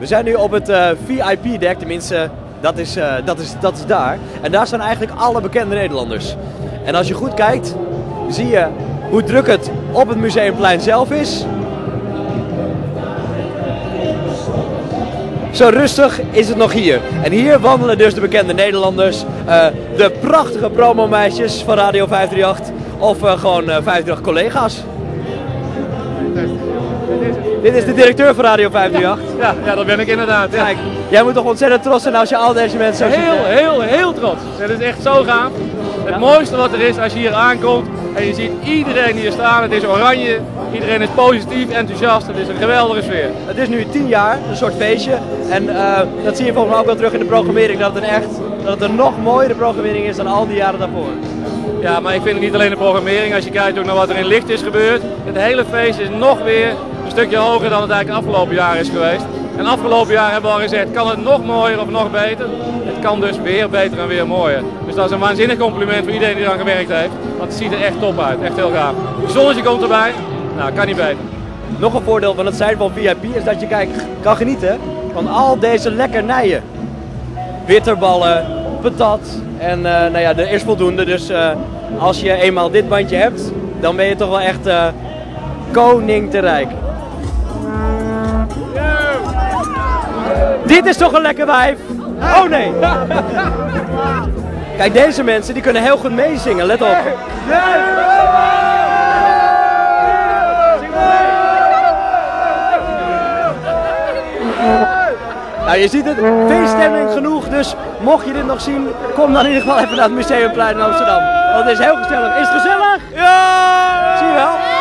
We zijn nu op het VIP-dek, tenminste, dat is daar. En daar staan eigenlijk alle bekende Nederlanders. En als je goed kijkt, zie je hoe druk het op het Museumplein zelf is. Zo rustig is het nog hier. En hier wandelen dus de bekende Nederlanders, de prachtige promomeisjes van Radio 538 of gewoon 538 collega's. Dit is de directeur van Radio 538. Ja, dat ben ik inderdaad. Ja. Kijk, jij moet toch ontzettend trots zijn als je al deze mensen zo ziet. Heel trots. Het is echt zo gaaf. Het mooiste wat er is als je hier aankomt en je ziet iedereen hier staan. Het is oranje, iedereen is positief, enthousiast. Het is een geweldige sfeer. Het is nu 10 jaar, een soort feestje. En dat zie je volgens mij ook wel terug in de programmering. Dat het een nog mooiere programmering is dan al die jaren daarvoor. Ja, maar ik vind het niet alleen de programmering. Als je kijkt ook naar wat er in licht is gebeurd. Het hele feest is nog weer een stukje hoger dan het eigenlijk afgelopen jaar is geweest. En afgelopen jaar hebben we al gezegd, kan het nog mooier of nog beter? Het kan dus weer beter en weer mooier. Dus dat is een waanzinnig compliment voor iedereen die eraan gewerkt heeft. Want het ziet er echt top uit, echt heel gaaf. Het zonnetje komt erbij, nou kan niet beter. Nog een voordeel van het zijn van VIP is dat je kan genieten van al deze lekkernijen. Bitterballen, patat en nou ja, er is voldoende. Dus als je eenmaal dit bandje hebt, dan ben je toch wel echt koning te rijk. Dit is toch een lekker wijf? Oh nee! Kijk, deze mensen die kunnen heel goed meezingen, let op. Nou, je ziet het, feeststemming genoeg, dus mocht je dit nog zien, kom dan in ieder geval even naar het Museumplein in Amsterdam. Want het is heel gezellig. Is het gezellig? Ja! Zie je wel?